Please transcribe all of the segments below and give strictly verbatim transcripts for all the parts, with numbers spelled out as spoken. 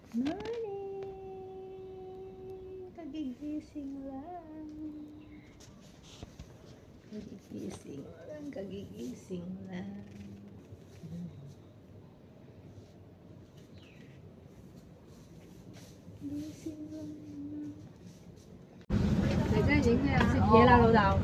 Morning! Kagigising lang. Kagigising lang, kagigising lang. Gising lang. Để cái những cái xịt về là đầu đầu.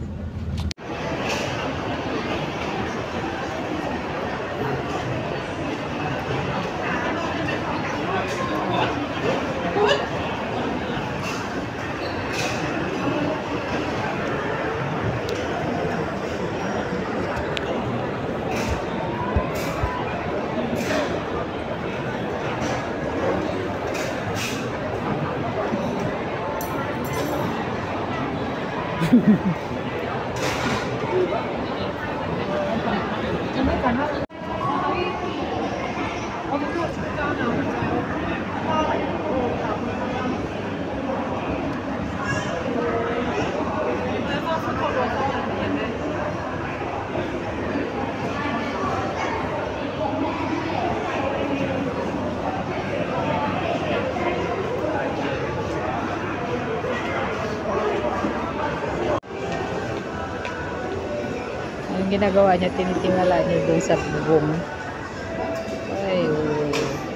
Yung ginagawa niya, tinitingala niya doon sa bubong. Ay, oh.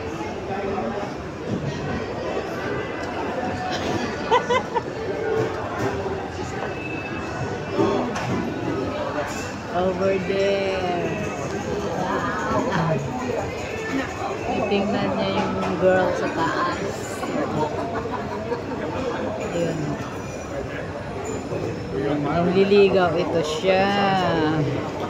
Over there. Ah. Titingnan niya yung girl sa taas. Ayun. Yung liligaw, ito siya.